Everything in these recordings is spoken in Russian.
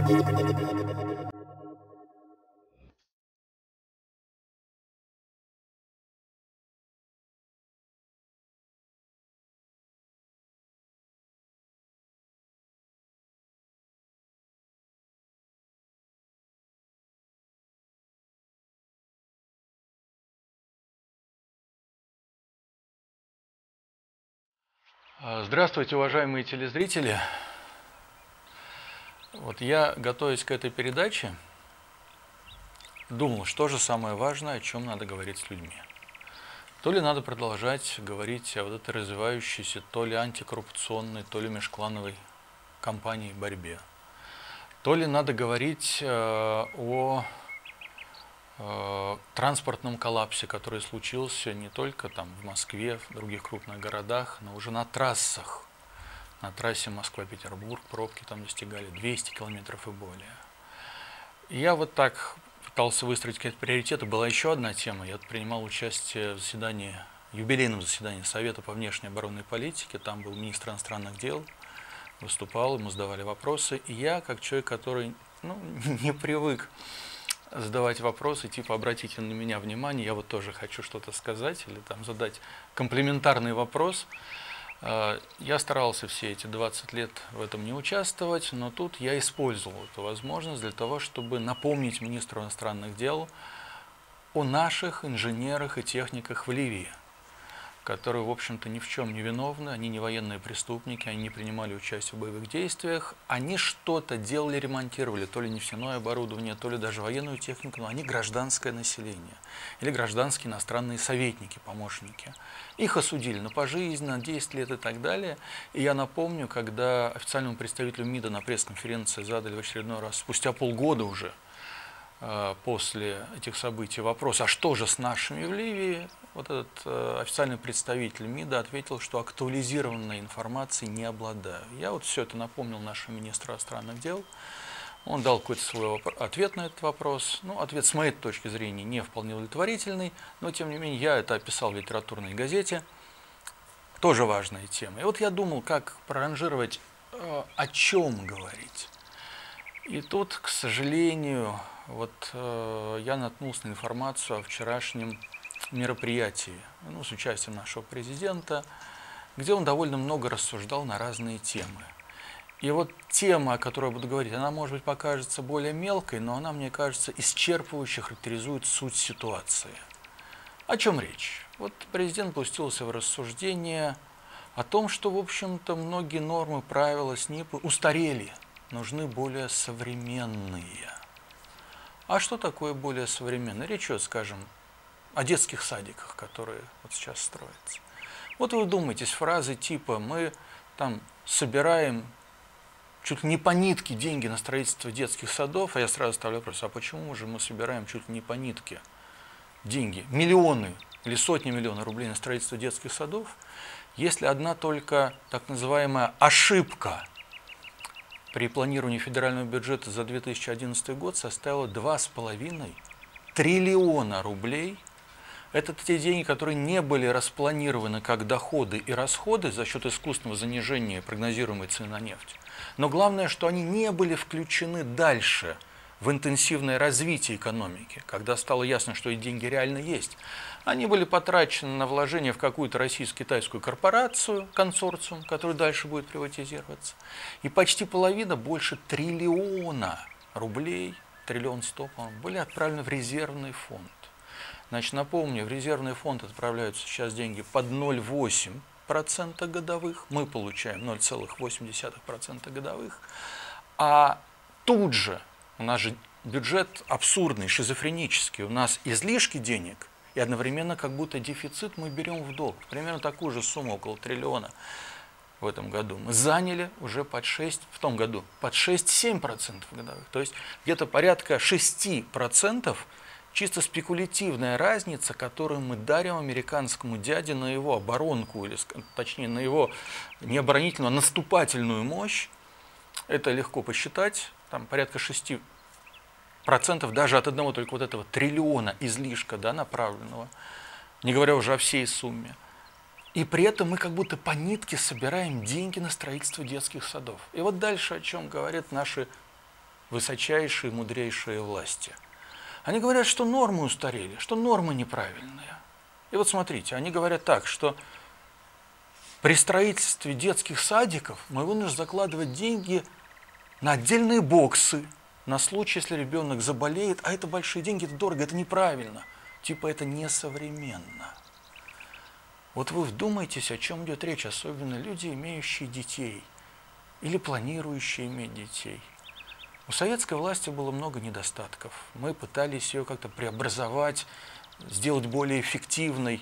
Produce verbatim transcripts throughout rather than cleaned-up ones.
Здравствуйте, уважаемые телезрители. Вот я, готовясь к этой передаче, думал, что же самое важное, о чем надо говорить с людьми. То ли надо продолжать говорить о вот этой развивающейся, то ли антикоррупционной, то ли межклановой кампании борьбе. То ли надо говорить э, о э, транспортном коллапсе, который случился не только там в Москве, в других крупных городах, но уже на трассах. На трассе Москва-Петербург пробки там достигали двухсот километров и более. И я вот так пытался выстроить какие-то приоритеты. Была еще одна тема. Я принимал участие в заседании, юбилейном заседании Совета по внешней оборонной политике. Там был министр иностранных дел, выступал, ему задавали вопросы. И я, как человек, который ну, не привык задавать вопросы, типа обратите на меня внимание, я вот тоже хочу что-то сказать или там задать комплиментарный вопрос. Я старался все эти двадцать лет в этом не участвовать, но тут я использовал эту возможность для того, чтобы напомнить министру иностранных дел о наших инженерах и техниках в Ливии, которые, в общем-то, ни в чем не виновны, они не военные преступники, они не принимали участие в боевых действиях, они что-то делали, ремонтировали, то ли нефтяное оборудование, то ли даже военную технику, но они гражданское население или гражданские иностранные советники, помощники. Их осудили на пожизненно, десять лет и так далее. И я напомню, когда официальному представителю МИДа на пресс-конференции задали в очередной раз, спустя полгода уже, после этих событий вопрос, а что же с нашими в Ливии, вот этот э, официальный представитель МИДа ответил, что актуализированной информацией не обладаю. Я вот все это напомнил нашему министру иностранных дел, он дал какой-то свой ответ на этот вопрос. Ну, ответ с моей точки зрения не вполне удовлетворительный, но тем не менее я это описал в литературной газете, тоже важная тема. И вот я думал, как проранжировать, э, о чем говорить. И тут, к сожалению, вот э, я наткнулся на информацию о вчерашнем мероприятии, ну, с участием нашего президента, где он довольно много рассуждал на разные темы. И вот тема, о которой я буду говорить, она, может быть, покажется более мелкой, но она, мне кажется, исчерпывающе характеризует суть ситуации. О чем речь? Вот президент пустился в рассуждение о том, что, в общем-то, многие нормы, правила СНИПа устарели. Нужны более современные. А что такое более современное? Речь идет, скажем, о детских садиках, которые вот сейчас строятся. Вот вы вдумайтесь, фразы типа «мы там собираем чуть ли не по нитке деньги на строительство детских садов», а я сразу ставлю вопрос, а почему же мы собираем чуть ли не по нитке деньги, миллионы или сотни миллионов рублей на строительство детских садов, если одна только так называемая ошибка при планировании федерального бюджета за две тысячи одиннадцатый год составила два с половиной триллиона рублей. Это те деньги, которые не были распланированы как доходы и расходы за счет искусственного занижения прогнозируемой цены на нефть. Но главное, что они не были включены дальше в интенсивное развитие экономики, когда стало ясно, что эти деньги реально есть. Они были потрачены на вложение в какую-то российско-китайскую корпорацию, консорциум, который дальше будет приватизироваться. И почти половина, больше триллиона рублей, триллион сто, по-моему, были отправлены в резервный фонд. Значит, напомню, в резервный фонд отправляются сейчас деньги под ноль целых восемь десятых процента годовых, мы получаем ноль целых восемь десятых процента годовых, а тут же у нас же бюджет абсурдный, шизофренический, у нас излишки денег, и одновременно как будто дефицит мы берем в долг. Примерно такую же сумму, около триллиона в этом году, мы заняли уже под шесть, в том году, под шесть-семь процентов годовых. То есть где-то порядка шести процентов чисто спекулятивная разница, которую мы дарим американскому дяде на его оборонку, или точнее на его не оборонительную, а наступательную мощь. Это легко посчитать, там порядка шести процентов даже от одного только вот этого триллиона излишка, да, направленного, не говоря уже о всей сумме. И при этом мы как будто по нитке собираем деньги на строительство детских садов. И вот дальше о чем говорят наши высочайшие, мудрейшие власти. Они говорят, что нормы устарели, что нормы неправильные. И вот смотрите, они говорят так, что при строительстве детских садиков мы вынуждены закладывать деньги на отдельные боксы, на случай, если ребенок заболеет, а это большие деньги, это дорого, это неправильно. Типа это несовременно. Вот вы вдумайтесь, о чем идет речь, особенно люди, имеющие детей или планирующие иметь детей. У советской власти было много недостатков. Мы пытались ее как-то преобразовать, сделать более эффективной.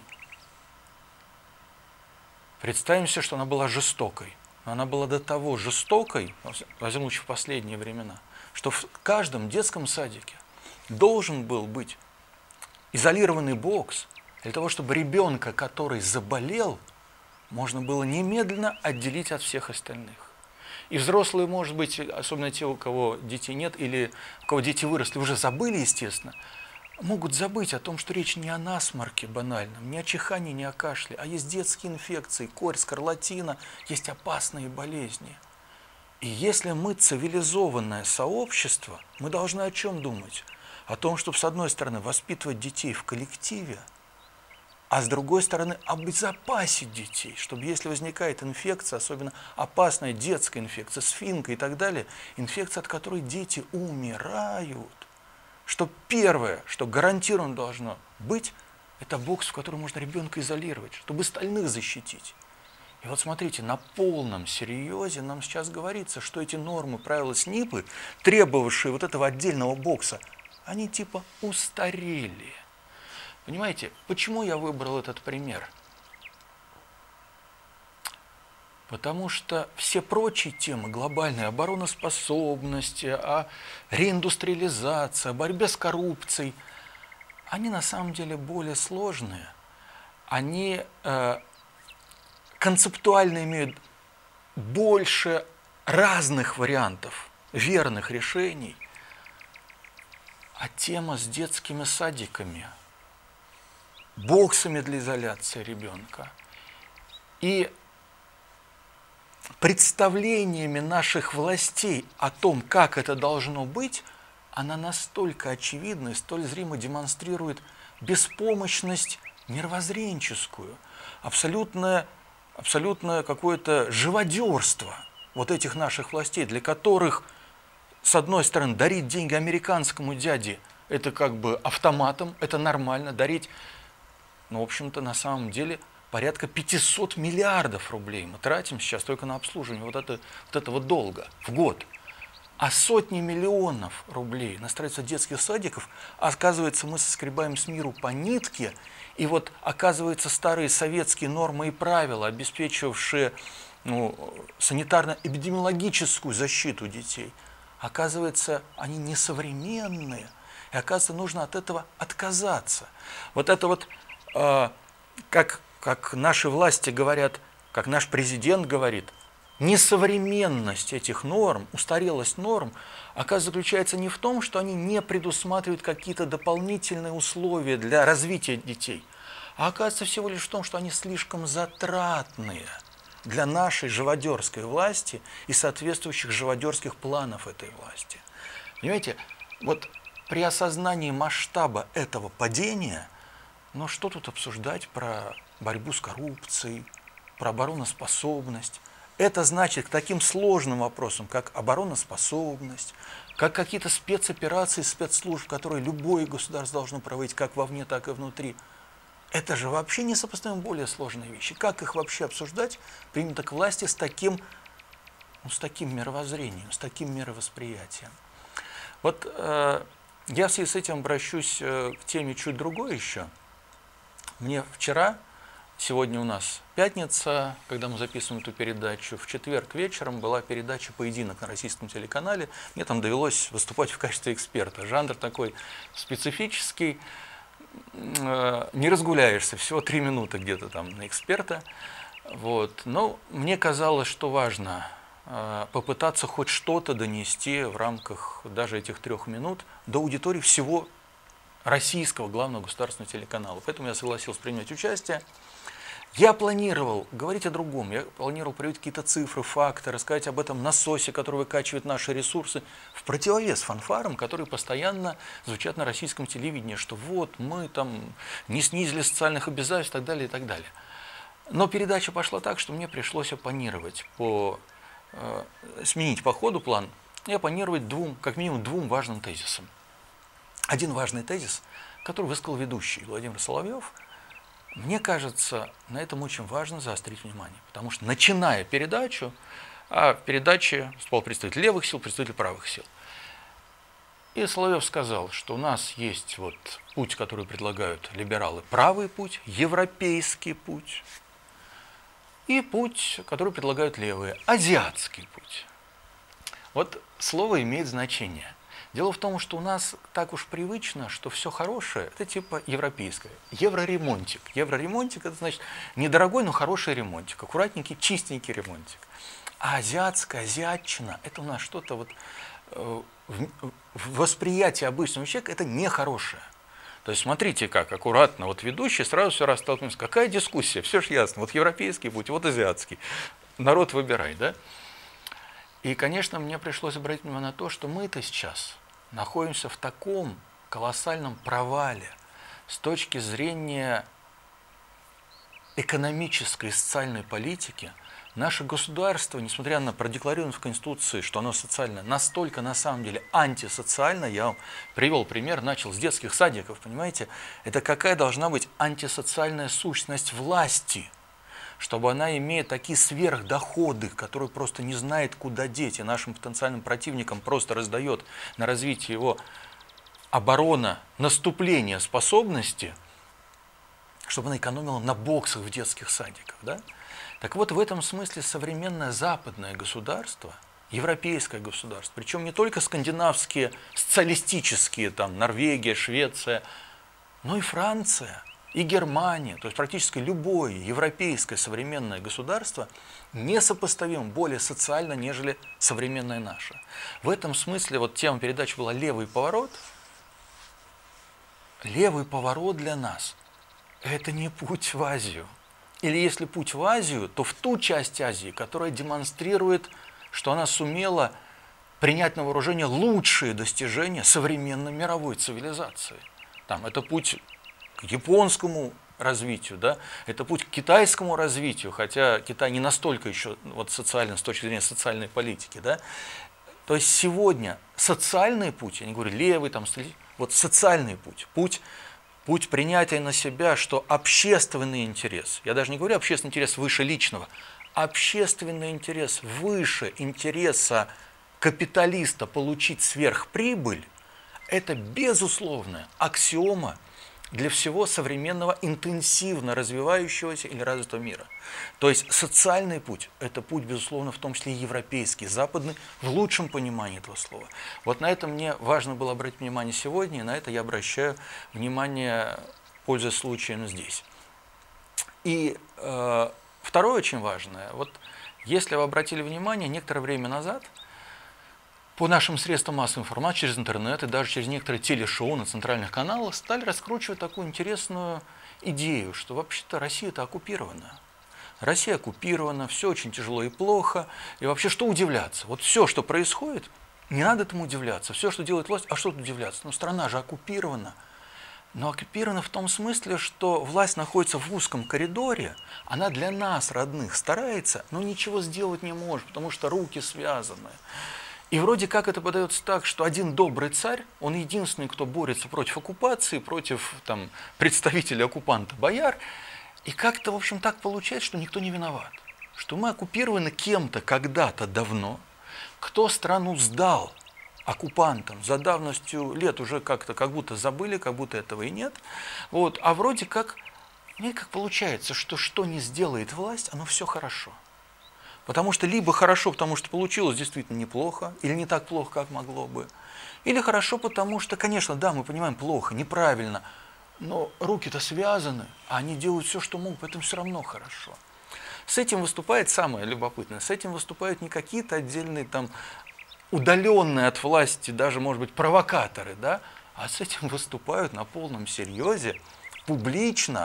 Представим себе, что она была жестокой. Но она была до того жестокой, во всяком случае в последние времена, что в каждом детском садике должен был быть изолированный бокс для того, чтобы ребенка, который заболел, можно было немедленно отделить от всех остальных. И взрослые, может быть, особенно те, у кого детей нет, или у кого дети выросли, уже забыли, естественно, могут забыть о том, что речь не о насморке банальном, не о чихании, не о кашле, а есть детские инфекции, корь, скарлатина, есть опасные болезни. И если мы цивилизованное сообщество, мы должны о чем думать? О том, чтобы, с одной стороны, воспитывать детей в коллективе, а с другой стороны, обезопасить детей, чтобы если возникает инфекция, особенно опасная детская инфекция, сфинка и так далее, инфекция, от которой дети умирают, что первое, что гарантированно должно быть, это бокс, в котором можно ребенка изолировать, чтобы остальных защитить. И вот смотрите, на полном серьезе нам сейчас говорится, что эти нормы, правила СНИПы, требовавшие вот этого отдельного бокса, они типа устарели. Понимаете, почему я выбрал этот пример? Потому что все прочие темы, глобальная обороноспособность, о реиндустриализации, о борьбе с коррупцией, они на самом деле более сложные. Они э, концептуально имеют больше разных вариантов, верных решений. А тема с детскими садиками, боксами для изоляции ребенка и представлениями наших властей о том, как это должно быть, она настолько очевидна и столь зримо демонстрирует беспомощность мировоззренческую, абсолютное, абсолютное какое-то живодерство вот этих наших властей, для которых, с одной стороны, дарить деньги американскому дяде – это как бы автоматом, это нормально, дарить, ну, в общем-то, на самом деле, порядка пятисот миллиардов рублей мы тратим сейчас только на обслуживание вот, это, вот этого долга в год. А сотни миллионов рублей на строительство детских садиков, оказывается, мы соскребаем с миру по нитке, и вот, оказывается, старые советские нормы и правила, обеспечивавшие ну, санитарно-эпидемиологическую защиту детей, оказывается, они несовременные, и, оказывается, нужно от этого отказаться. Вот это вот, э, как, как наши власти говорят, как наш президент говорит, несовременность этих норм, устарелость норм, оказывается, заключается не в том, что они не предусматривают какие-то дополнительные условия для развития детей, а оказывается всего лишь в том, что они слишком затратные для нашей живодерской власти и соответствующих живодерских планов этой власти. Понимаете, вот при осознании масштаба этого падения, ну что тут обсуждать про борьбу с коррупцией, про обороноспособность? Это значит, к таким сложным вопросам, как обороноспособность, как какие-то спецоперации, спецслужб, которые любое государство должно проводить как вовне, так и внутри, это же вообще несопоставимо более сложные вещи. Как их вообще обсуждать, принято к власти с таким, ну, с таким мировоззрением, с таким мировосприятием? Вот э, я в связи с этим обращусь э, к теме чуть другой еще. Мне вчера, сегодня у нас пятница, когда мы записываем эту передачу, в четверг вечером была передача «Поединок» на российском телеканале. Мне там довелось выступать в качестве эксперта. Жанр такой специфический, не разгуляешься, всего три минуты где-то там на эксперта. Вот. Но мне казалось, что важно попытаться хоть что-то донести в рамках даже этих трех минут до аудитории всего российского главного государственного телеканала. Поэтому я согласился принять участие. Я планировал говорить о другом, я планировал приводить какие-то цифры, факты, рассказать об этом насосе, который выкачивает наши ресурсы, в противовес фанфарам, которые постоянно звучат на российском телевидении, что вот мы там не снизили социальных обязательств и так далее, и так далее. Но передача пошла так, что мне пришлось оппонировать, по, э, сменить по ходу план и оппонировать двум, как минимум двум важным тезисам. Один важный тезис, который высказал ведущий Владимир Соловьев, мне кажется, на этом очень важно заострить внимание, потому что, начиная передачу, а в передаче выступал представитель левых сил, представитель правых сил, и Соловьев сказал, что у нас есть вот путь, который предлагают либералы, правый путь, европейский путь, и путь, который предлагают левые, азиатский путь. Вот слово имеет значение. Дело в том, что у нас так уж привычно, что все хорошее – это типа европейское. Евроремонтик. Евроремонтик – это значит недорогой, но хороший ремонтик, аккуратненький, чистенький ремонтик. А азиатская, азиатчина – это у нас что-то вот э, в, в восприятии обычного человека – это нехорошее. То есть смотрите, как аккуратно вот ведущий сразу все растолкнулся. Какая дискуссия? Все же ясно. Вот европейский путь, вот азиатский. Народ выбирай, да? И, конечно, мне пришлось обратить внимание на то, что мы-то сейчас находимся в таком колоссальном провале с точки зрения экономической и социальной политики. Наше государство, несмотря на продекларированное в Конституции, что оно социальное, настолько на самом деле антисоциально, я вам привел пример, начал с детских садиков, понимаете, это какая должна быть антисоциальная сущность власти, чтобы она, имея такие сверхдоходы, которые просто не знает, куда деть, и нашим потенциальным противникам просто раздает на развитие его оборона, наступления способности, чтобы она экономила на боксах в детских садиках. Да? Так вот, в этом смысле современное западное государство, европейское государство, причем не только скандинавские, социалистические, там, Норвегия, Швеция, но и Франция, и Германия, то есть практически любое европейское современное государство несопоставимо более социально, нежели современное наше. В этом смысле вот тема передачи была «Левый поворот». Левый поворот для нас – это не путь в Азию. Или если путь в Азию, то в ту часть Азии, которая демонстрирует, что она сумела принять на вооружение лучшие достижения современной мировой цивилизации. Там, это путь к японскому развитию, да? Это путь к китайскому развитию, хотя Китай не настолько еще вот, социально, с точки зрения социальной политики. Да? То есть сегодня социальный путь, я не говорю левый, там, вот социальный путь, путь, путь принятия на себя, что общественный интерес, я даже не говорю общественный интерес выше личного, общественный интерес выше интереса капиталиста получить сверхприбыль, это безусловная аксиома для всего современного интенсивно развивающегося или развитого мира. То есть социальный путь – это путь, безусловно, в том числе и европейский, западный, в лучшем понимании этого слова. Вот на это мне важно было обратить внимание сегодня, и на это я обращаю внимание, пользуясь случаем здесь. И э, второе очень важное, вот если вы обратили внимание, некоторое время назад по нашим средствам массовой информации, через интернет и даже через некоторые телешоу на центральных каналах стали раскручивать такую интересную идею, что вообще-то Россия-то оккупирована. Россия оккупирована, все очень тяжело и плохо. И вообще, что удивляться? Вот все, что происходит, не надо этому удивляться. Все, что делает власть, а что тут удивляться? Ну, страна же оккупирована. Но оккупирована в том смысле, что власть находится в узком коридоре, она для нас, родных, старается, но ничего сделать не может, потому что руки связаны. И вроде как это подается так, что один добрый царь, он единственный, кто борется против оккупации, против там, представителей оккупанта, бояр. И как-то, в общем, так получается, что никто не виноват. Что мы оккупированы кем-то когда-то давно, кто страну сдал оккупантам за давностью лет уже как-то как будто забыли, как будто этого и нет. Вот. А вроде как, не как получается, что что не сделает власть, оно все хорошо. Потому что либо хорошо, потому что получилось действительно неплохо, или не так плохо, как могло бы. Или хорошо, потому что, конечно, да, мы понимаем, плохо, неправильно, но руки-то связаны, а они делают все, что могут, поэтому все равно хорошо. С этим выступает самое любопытное, с этим выступают не какие-то отдельные там удаленные от власти, даже, может быть, провокаторы, да, а с этим выступают на полном серьезе, публично,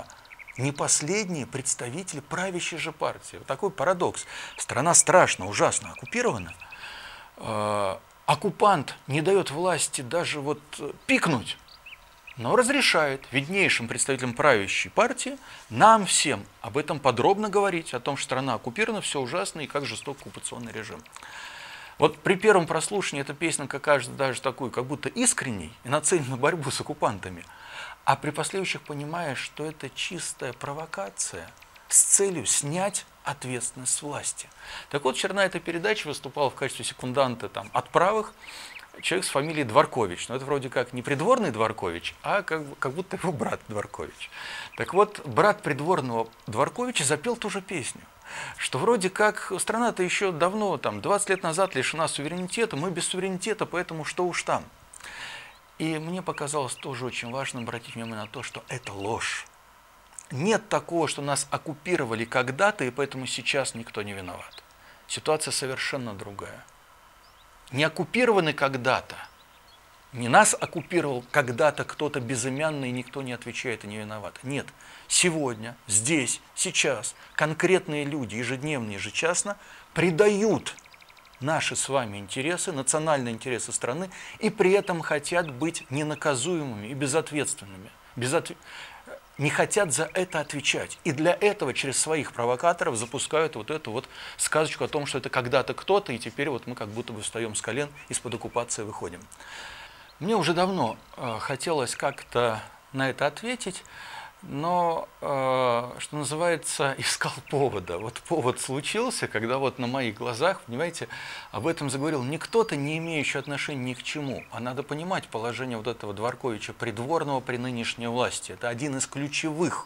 не последние представители правящей же партии. Вот такой парадокс. Страна страшно, ужасно оккупирована. Оккупант не дает власти даже вот пикнуть, но разрешает виднейшим представителям правящей партии нам всем об этом подробно говорить, о том, что страна оккупирована, все ужасно и как жесток оккупационный режим. Вот при первом прослушивании эта песенка кажется даже такой, как будто искренней и нацелена на борьбу с оккупантами, а при последующих понимаешь, что это чистая провокация с целью снять ответственность с власти. Так вот, вчера на этой передаче выступал в качестве секунданта там, от правых человек с фамилией Дворкович. Но это вроде как не придворный Дворкович, а как, как будто его брат Дворкович. Так вот, брат придворного Дворковича запел ту же песню, что вроде как страна-то еще давно, там, двадцать лет назад лишена суверенитета, мы без суверенитета, поэтому что уж там. И мне показалось тоже очень важно обратить внимание на то, что это ложь. Нет такого, что нас оккупировали когда-то, и поэтому сейчас никто не виноват. Ситуация совершенно другая. Не оккупированы когда-то. Не нас оккупировал когда-то кто-то безымянный, и никто не отвечает и не виноват. Нет. Сегодня, здесь, сейчас конкретные люди ежедневно, ежечасно предают наши с вами интересы, национальные интересы страны, и при этом хотят быть ненаказуемыми и безответственными. Безотв... Не хотят за это отвечать. И для этого через своих провокаторов запускают вот эту вот сказочку о том, что это когда-то кто-то, и теперь вот мы как будто бы встаем с колен, из-под оккупации выходим. Мне уже давно э, хотелось как-то на это ответить, но, э, что называется, искал повода. Вот повод случился, когда вот на моих глазах, понимаете, об этом заговорил не кто-то, не имеющий отношения ни к чему, а надо понимать положение вот этого Дворковича, придворного при нынешней власти. Это один из ключевых.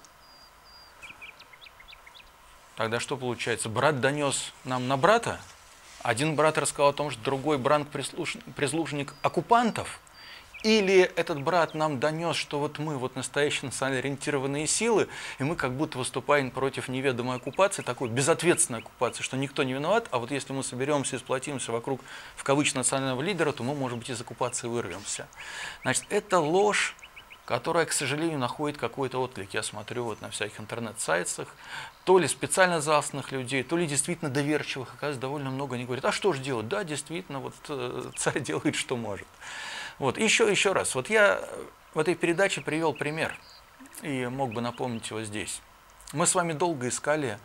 Тогда что получается? Брат донес нам на брата, один брат рассказал о том, что другой брат прислужник оккупантов, или этот брат нам донес, что вот мы вот настоящие национально ориентированные силы, и мы как будто выступаем против неведомой оккупации, такой безответственной оккупации, что никто не виноват, а вот если мы соберемся и сплотимся вокруг, в кавычках, национального лидера, то мы, может быть, из оккупации вырвемся. Значит, это ложь, которая, к сожалению, находит какой-то отклик. Я смотрю вот на всяких интернет-сайтах, то ли специально засланных людей, то ли действительно доверчивых, оказывается, довольно много. Они говорят, а что же делать? Да, действительно, вот царь делает, что может. Вот, еще, еще раз, вот я в этой передаче привел пример, и мог бы напомнить его здесь. Мы с вами долго искали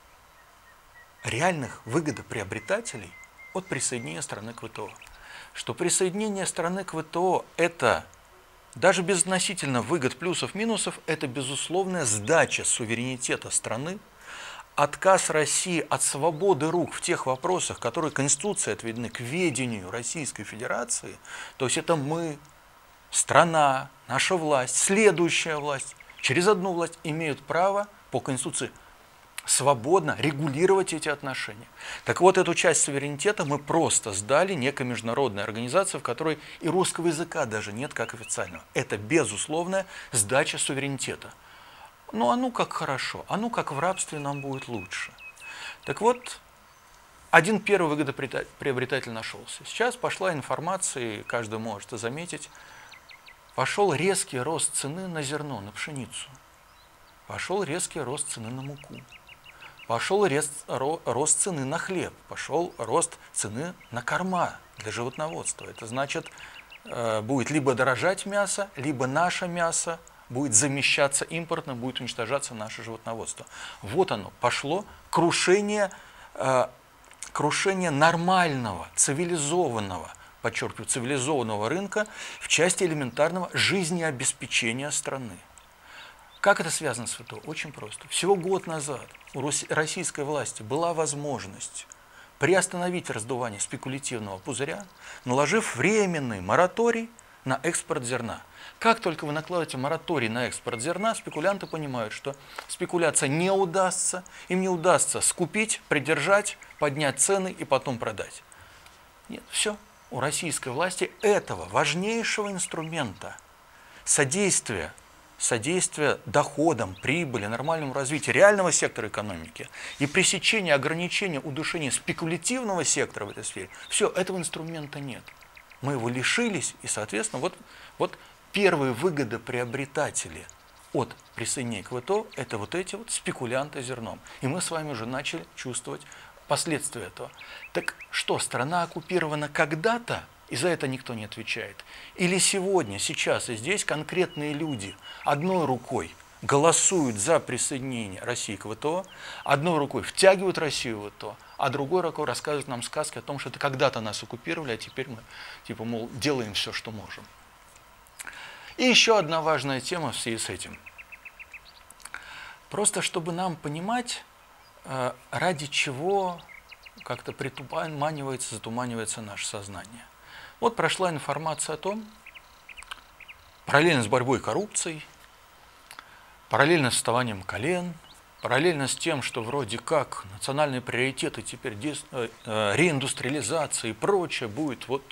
реальных выгодоприобретателей от присоединения страны к ВТО. Что присоединение страны к ВТО – это, даже безотносительно выгод плюсов, минусов, это безусловная сдача суверенитета страны, отказ России от свободы рук в тех вопросах, которые Конституцией отведены к ведению Российской Федерации, то есть это мы, страна, наша власть, следующая власть, через одну власть имеют право по Конституции свободно регулировать эти отношения. Так вот, эту часть суверенитета мы просто сдали некой международной организации, в которой и русского языка даже нет как официального. Это безусловная сдача суверенитета. Ну, а ну как хорошо, а ну как в рабстве нам будет лучше. Так вот, один первый выгодоприобретатель нашелся. Сейчас пошла информация, и каждый может это заметить, пошел резкий рост цены на зерно, на пшеницу. Пошел резкий рост цены на муку. Пошел рост цены на хлеб. Пошел рост цены на корма для животноводства. Это значит, будет либо дорожать мясо, либо наше мясо будет замещаться импортно, будет уничтожаться наше животноводство. Вот оно, пошло крушение, э, крушение нормального, цивилизованного, подчеркиваю, цивилизованного рынка в части элементарного жизнеобеспечения страны. Как это связано с ВТО? Очень просто. Всего год назад у российской власти была возможность приостановить раздувание спекулятивного пузыря, наложив временный мораторий на экспорт зерна. Как только вы накладываете мораторий на экспорт зерна, спекулянты понимают, что спекуляция не удастся, им не удастся скупить, придержать, поднять цены и потом продать. Нет, все. У российской власти этого важнейшего инструмента содействия, содействия доходам, прибыли, нормальному развитию реального сектора экономики и пресечения, ограничения, удушения спекулятивного сектора в этой сфере, все, этого инструмента нет. Мы его лишились, и, соответственно, вот, вот первые выгодоприобретатели от присоединения к ВТО – это вот эти вот спекулянты зерном. И мы с вами уже начали чувствовать последствия этого. Так что, страна оккупирована когда-то, и за это никто не отвечает? Или сегодня, сейчас и здесь конкретные люди одной рукой голосуют за присоединение России к ВТО, одной рукой втягивают Россию в ВТО, а другой рукой рассказывают нам сказки о том, что это когда-то нас оккупировали, а теперь мы, типа, мол, делаем все, что можем. И еще одна важная тема в связи с этим. Просто чтобы нам понимать, ради чего как-то притуманивается, затуманивается наше сознание. Вот прошла информация о том, параллельно с борьбой с коррупцией, параллельно с вставанием колен, параллельно с тем, что вроде как национальные приоритеты теперь реиндустриализация и прочее будет вот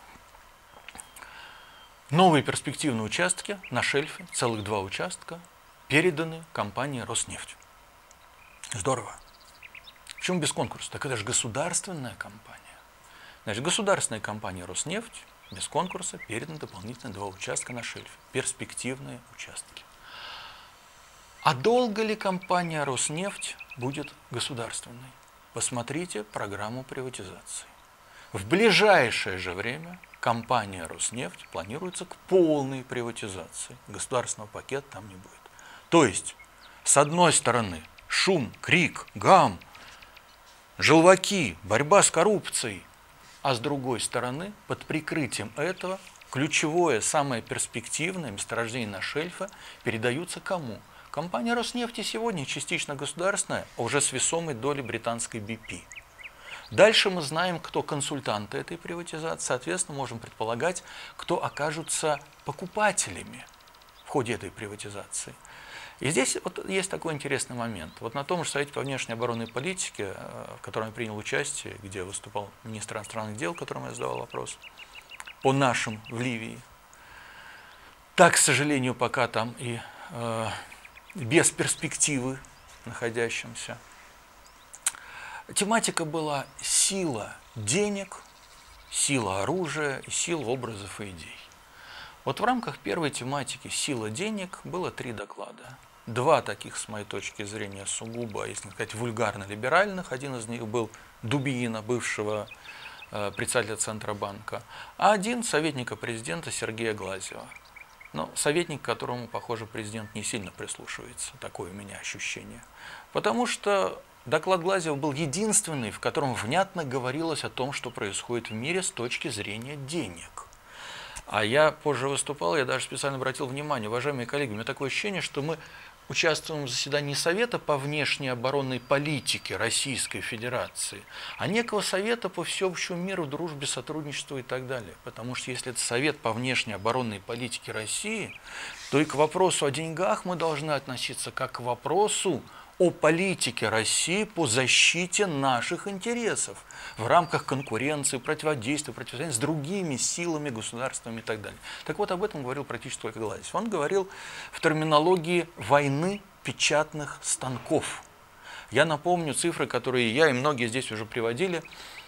новые перспективные участки на шельфе, целых два участка, переданы компании «Роснефть». Здорово. Почему без конкурса? Так это же государственная компания. Значит, государственная компания «Роснефть» без конкурса переданы дополнительно два участка на шельфе. Перспективные участки. А долго ли компания «Роснефть» будет государственной? Посмотрите программу приватизации. В ближайшее же время компания «Роснефть» планируется к полной приватизации. Государственного пакета там не будет. То есть, с одной стороны, шум, крик, гам, желваки, борьба с коррупцией, а с другой стороны, под прикрытием этого, ключевое, самое перспективное месторождение на шельфе передаются кому? Компания «Роснефть» сегодня частично государственная, а уже с весомой долей британской би пи. Дальше мы знаем, кто консультанты этой приватизации, соответственно, можем предполагать, кто окажутся покупателями в ходе этой приватизации. И здесь вот есть такой интересный момент. Вот на том же Совете по внешней оборонной политике, в котором я принял участие, где выступал министр иностранных дел, которому я задавал вопрос, по нашим в Ливии, так, к сожалению, пока там и э, без перспективы находящимся. Тематика была сила денег, сила оружия и сила образов и идей. Вот в рамках первой тематики «Сила денег» было три доклада. Два таких, с моей точки зрения, сугубо, если не сказать, вульгарно-либеральных. Один из них был Дубинина, бывшего э, председателя Центробанка, а один советника президента Сергея Глазьева. Но советник, к которому, похоже, президент не сильно прислушивается. Такое у меня ощущение. Потому что доклад Глазьева был единственный, в котором внятно говорилось о том, что происходит в мире с точки зрения денег. А я позже выступал, я даже специально обратил внимание, уважаемые коллеги, у меня такое ощущение, что мы участвуем в заседании Совета по внешней оборонной политике Российской Федерации, а некого Совета по всеобщему миру, дружбе, сотрудничеству и так далее. Потому что если это Совет по внешней оборонной политике России, то и к вопросу о деньгах мы должны относиться как к вопросу о политике России по защите наших интересов в рамках конкуренции, противодействия, противостояния с другими силами, государствами и так далее. Так вот, об этом говорил практически только Глазьев. Он говорил в терминологии войны печатных станков. Я напомню цифры, которые я и многие здесь уже приводили.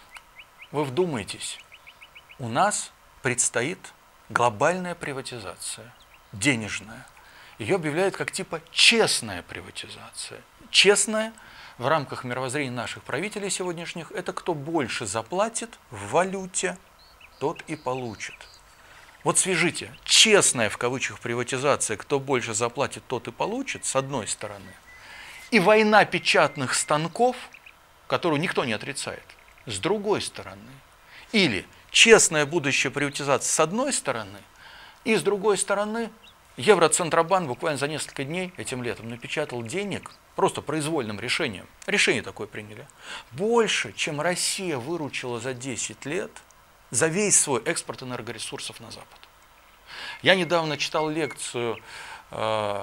Вы вдумайтесь, у нас предстоит глобальная приватизация, денежная. Ее объявляют как типа честная приватизация. Честная в рамках мировоззрения наших правителей сегодняшних – это кто больше заплатит в валюте, тот и получит. Вот свяжите, честная в кавычках приватизация, кто больше заплатит, тот и получит, с одной стороны, и война печатных станков, которую никто не отрицает, с другой стороны. Или честная будущая приватизация с одной стороны, и с другой стороны Евроцентробанк буквально за несколько дней этим летом напечатал денег просто произвольным решением. Решение такое приняли. Больше, чем Россия выручила за десять лет за весь свой экспорт энергоресурсов на Запад. Я недавно читал лекцию э,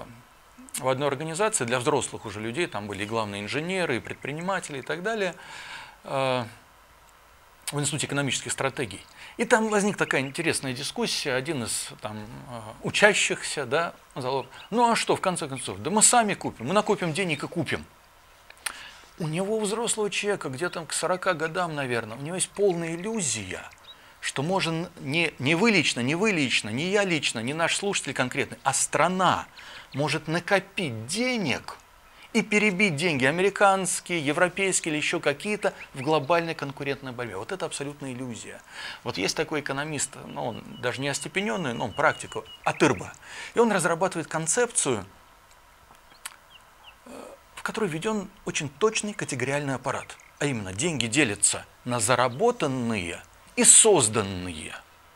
в одной организации для взрослых уже людей, там были и главные инженеры, и предприниматели и так далее, э, в Институте экономических стратегий. И там возникла такая интересная дискуссия, один из там, учащихся, да, сказал: ну а что, в конце концов, да мы сами купим, мы накопим денег и купим. У него, взрослого человека, где-то к сорока годам, наверное, у него есть полная иллюзия, что можно не, не вы лично, не вы лично, не я лично, не наш слушатель конкретный, а страна может накопить денег и перебить деньги американские, европейские или еще какие-то в глобальной конкурентной борьбе. Вот это абсолютная иллюзия. Вот есть такой экономист, ну, он даже не остепененный, но он практик, Атырба. И он разрабатывает концепцию, в которой введен очень точный категориальный аппарат. А именно, деньги делятся на заработанные и созданные.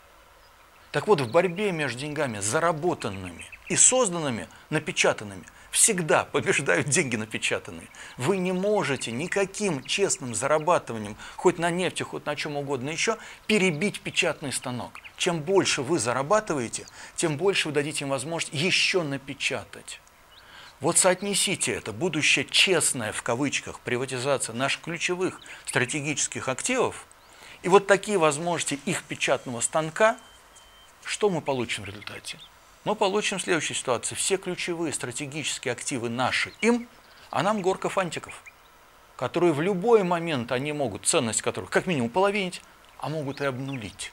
Так вот, в борьбе между деньгами заработанными и созданными, напечатанными, всегда побеждают деньги напечатанные. Вы не можете никаким честным зарабатыванием, хоть на нефти, хоть на чем угодно еще, перебить печатный станок. Чем больше вы зарабатываете, тем больше вы дадите им возможность еще напечатать. Вот соотнесите это, будущее честная, в кавычках, приватизация наших ключевых стратегических активов, и вот такие возможности их печатного станка, что мы получим в результате? Мы получим в следующей ситуации. Все ключевые стратегические активы наши им, а нам горка фантиков, которые в любой момент они могут, ценность которых как минимум половинить, а могут и обнулить.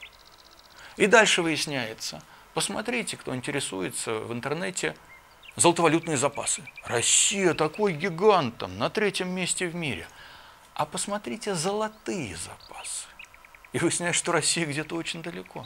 И дальше выясняется, посмотрите, кто интересуется в интернете, золотовалютные запасы. Россия такой гигант, там, на третьем месте в мире. А посмотрите золотые запасы. И выясняется, что Россия где-то очень далеко.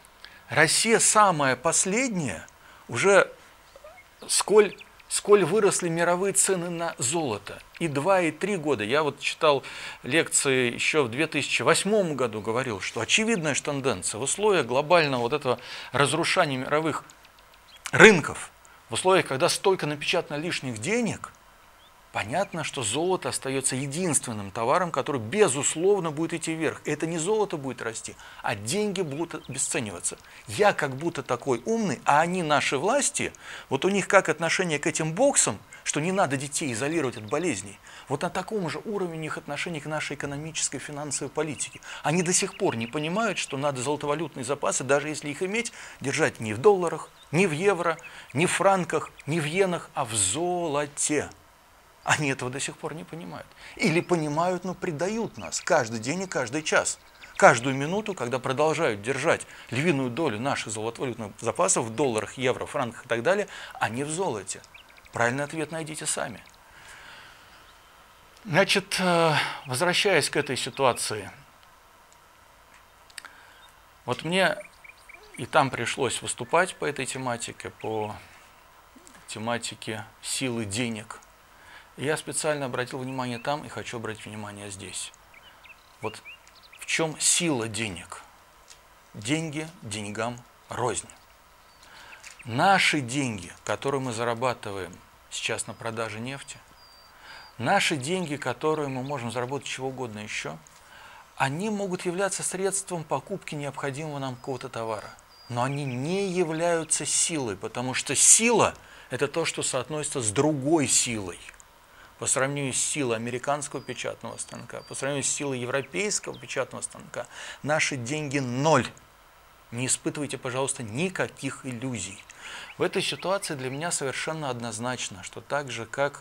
Россия самая последняя, уже сколь, сколь выросли мировые цены на золото. И два, и три года. Я вот читал лекции еще в две тысячи восьмом году, говорил, что очевидная тенденция в условиях глобального вот этого разрушения мировых рынков, в условиях, когда столько напечатано лишних денег, понятно, что золото остается единственным товаром, который, безусловно, будет идти вверх. И это не золото будет расти, а деньги будут обесцениваться. Я как будто такой умный, а они, наши власти, вот у них как отношение к этим боксам, что не надо детей изолировать от болезней, вот на таком же уровне их отношение к нашей экономической, финансовой политике. Они до сих пор не понимают, что надо золотовалютные запасы, даже если их иметь, держать не в долларах, не в евро, не в франках, не в иенах, а в золоте. Они этого до сих пор не понимают. Или понимают, но предают нас каждый день и каждый час. Каждую минуту, когда продолжают держать львиную долю наших золотовалютных запасов в долларах, евро, франках и так далее, а не в золоте. Правильный ответ найдите сами. Значит, возвращаясь к этой ситуации, вот мне и там пришлось выступать по этой тематике, по тематике силы денег. Я специально обратил внимание там и хочу обратить внимание здесь. Вот в чем сила денег? Деньги деньгам рознь. Наши деньги, которые мы зарабатываем сейчас на продаже нефти, наши деньги, которые мы можем заработать чего угодно еще, они могут являться средством покупки необходимого нам какого-то товара. Но они не являются силой, потому что сила – это то, что соотносится с другой силой. По сравнению с силой американского печатного станка, по сравнению с силой европейского печатного станка, наши деньги ноль. Не испытывайте, пожалуйста, никаких иллюзий. В этой ситуации для меня совершенно однозначно, что так же, как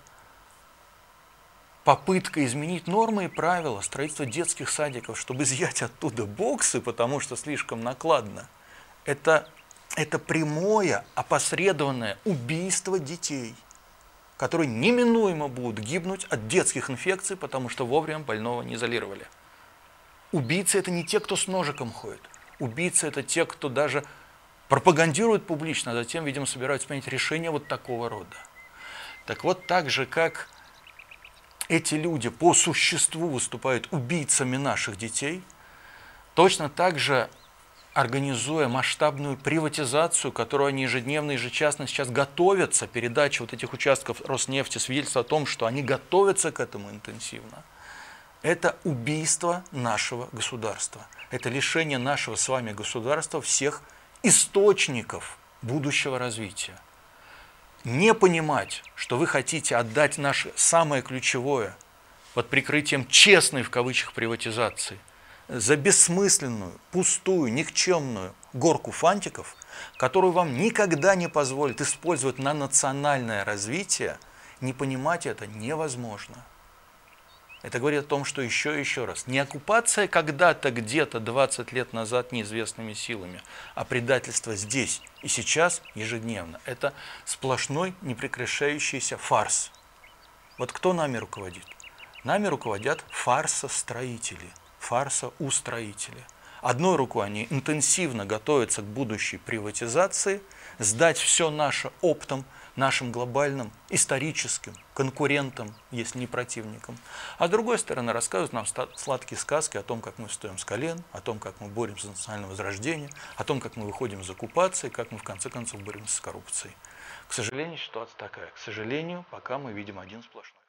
попытка изменить нормы и правила строительства детских садиков, чтобы изъять оттуда боксы, потому что слишком накладно, это, это прямое, опосредованное убийство детей, которые неминуемо будут гибнуть от детских инфекций, потому что вовремя больного не изолировали. Убийцы – это не те, кто с ножиком ходит. Убийцы – это те, кто даже пропагандирует публично, а затем, видимо, собираются принять решения вот такого рода. Так вот, так же, как эти люди по существу выступают убийцами наших детей, точно так же, организуя масштабную приватизацию, которую они ежедневно, ежечасно сейчас готовятся, передача вот этих участков Роснефти свидетельствует о том, что они готовятся к этому интенсивно. Это убийство нашего государства. Это лишение нашего с вами государства всех источников будущего развития. Не понимать, что вы хотите отдать наше самое ключевое под прикрытием честной в кавычках приватизации за бессмысленную, пустую, никчемную горку фантиков, которую вам никогда не позволят использовать на национальное развитие, не понимать это невозможно. Это говорит о том, что еще и еще раз, не оккупация когда-то, где-то двадцать лет назад неизвестными силами, а предательство здесь и сейчас ежедневно. Это сплошной непрекращающийся фарс. Вот кто нами руководит? Нами руководят фарсостроители, фарсоустроители. Одной рукой они интенсивно готовятся к будущей приватизации, сдать все наше оптом, нашим глобальным историческим конкурентам, если не противникам. А с другой стороны, рассказывают нам сладкие сказки о том, как мы встаем с колен, о том, как мы боремся за национальное возрождение, о том, как мы выходим из оккупации, как мы в конце концов боремся с коррупцией. К сожалению, ситуация такая. К сожалению, пока мы видим один сплошной.